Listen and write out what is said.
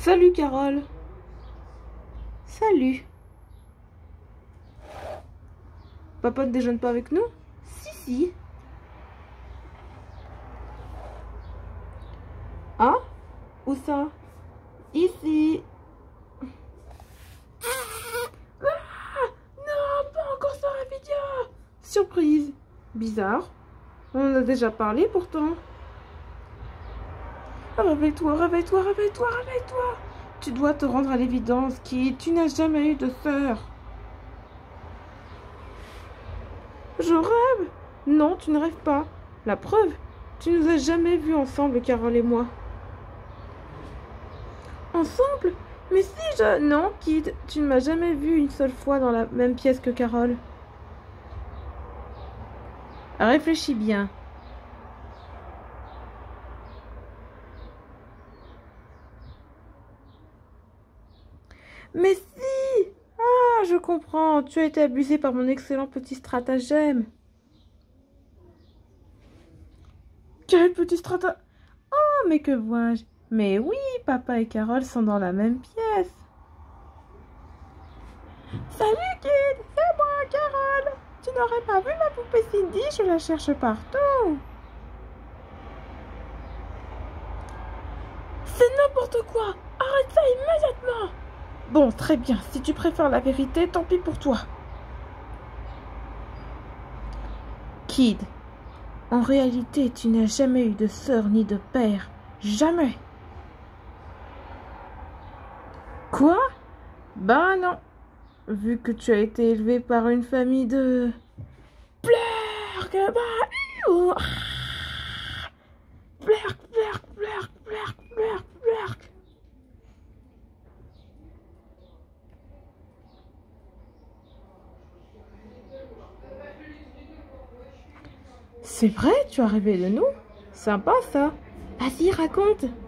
Salut Carole. Salut. Papa ne déjeune pas avec nous? Si, si. Ah? Où ça? Ici. Ah, non, pas encore ça, Ravidia. Surprise. Bizarre. On en a déjà parlé pourtant. Ah, réveille-toi, réveille-toi, réveille-toi, réveille-toi. Tu dois te rendre à l'évidence, Kid. Tu n'as jamais eu de sœur. Je rêve? Non, tu ne rêves pas. La preuve, tu nous as jamais vus ensemble, Carole et moi. Ensemble? Mais si je... Non, Kid, tu ne m'as jamais vu une seule fois dans la même pièce que Carole. Réfléchis bien. Mais si! Ah, je comprends. Tu as été abusé par mon excellent petit stratagème. Quel petit stratagème? Oh, mais que vois-je? Mais oui, papa et Carole sont dans la même pièce. Salut, Kid! C'est moi, Carole! Tu n'aurais pas vu ma poupée Cindy? Je la cherche partout. C'est n'importe quoi! Arrête ça immédiatement! Bon, très bien. Si tu préfères la vérité, tant pis pour toi. Kid, en réalité, tu n'as jamais eu de sœur ni de père. Jamais. Quoi? Ben non. Vu que tu as été élevé par une famille de... Pleur que bah... Pleur, pleur, pleur, pleur, pleur, pleur. C'est vrai, tu as rêvé de nous? Sympa ça. Vas-y, raconte.